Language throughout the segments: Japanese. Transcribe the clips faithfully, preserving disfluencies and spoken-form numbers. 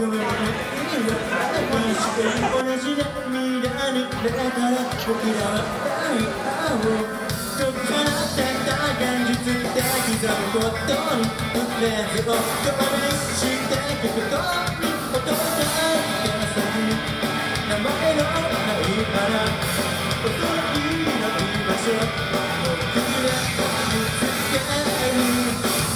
ごめんね同じで未来に出たら僕らは愛を解き放ってた現実で刻むことにフレーズを共鳴していくことに落としたいさに名前のないから遅いの居場所僕ら見つける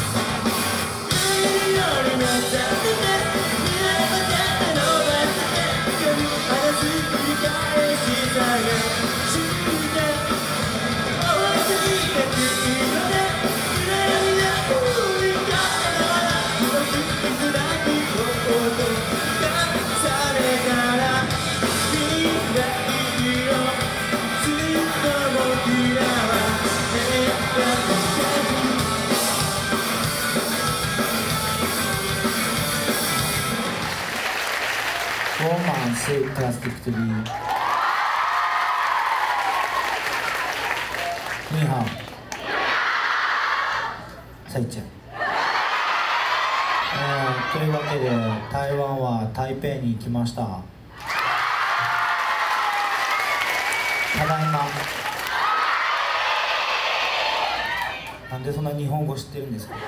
何よりもさせて未来を絶対伸ばして夜話す繰り返しさが死んで思いついてくるので暗闇で追いかけながら動きづらいことがされたら未来をずっと僕らは描いてる Woman say plastic to be 你好さいちゃん、えー、というわけで台湾は台北に行きました。ただいま。なんでそんな日本語知ってるんですか？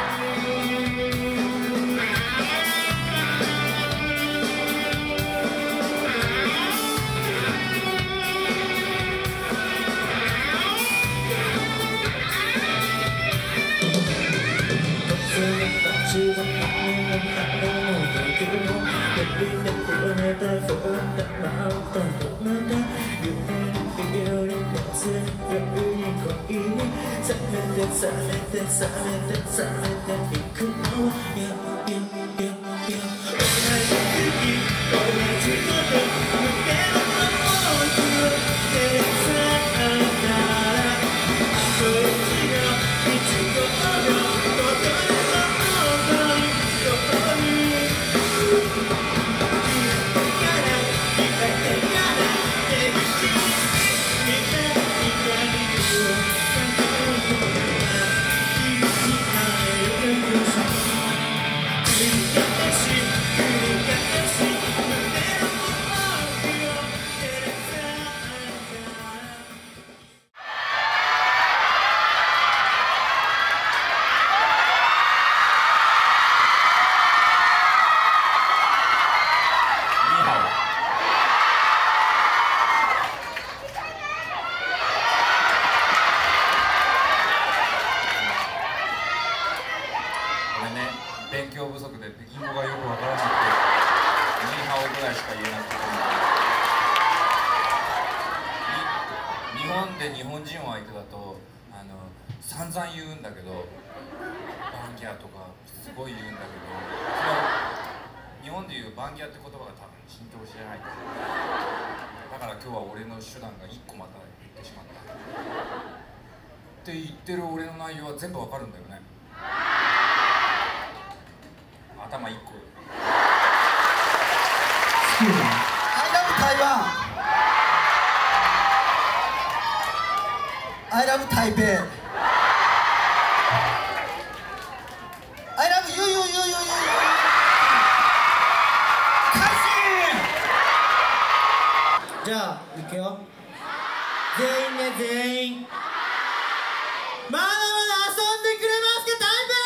されてされてされていくのいやいやいやいや同じ時同じこと胸の想いを照らされたらこっちがいつごろどこでもどこにどこに消えてから消えてから手引き見た光を勉強不足で北京語がよくわからなくてニーハオぐらいしか言えなくて、日本で日本人は相手だとあの散々言うんだけどバンギャとかすごい言うんだけど、それ日本で言うバンギャって言葉が多分浸透してないんですよ。だから今日は俺の手段がいっこまた言ってしまったって言ってる俺の内容は全部わかるんだよね。頭いっこ。 I love Taiwan. I love Taipei. I love you, you, you, you, you. 開始。じゃあ行くよ。全員ね全員。まだまだ遊んでくれますか台北。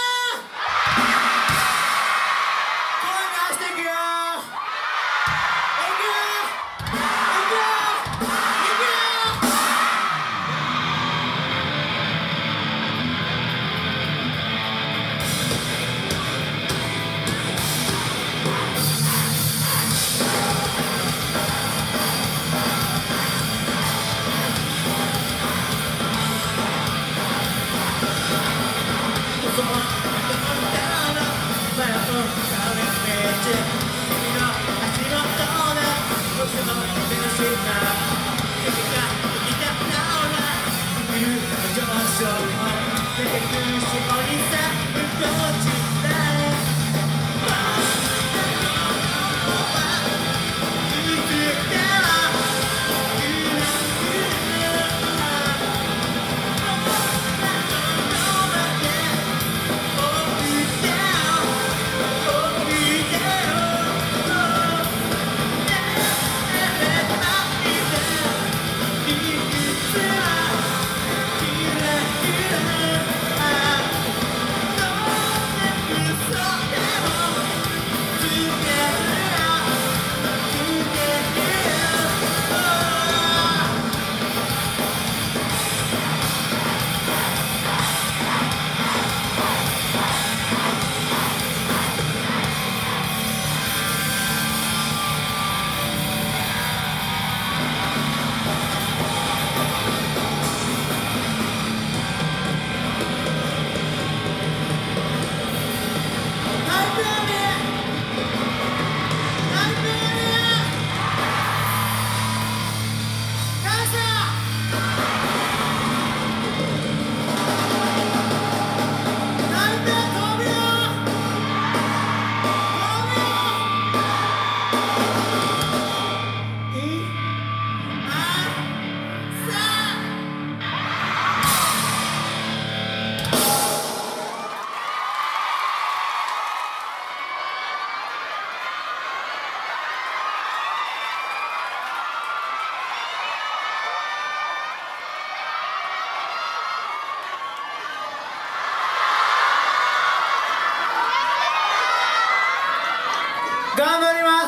頑張ります。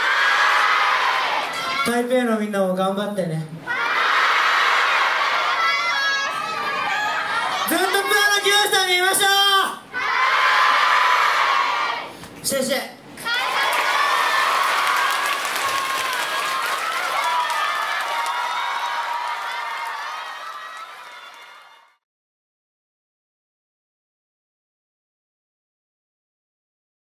台北のみんなも頑張ってね。ずっとプロの清さんにいましょう。谢谢。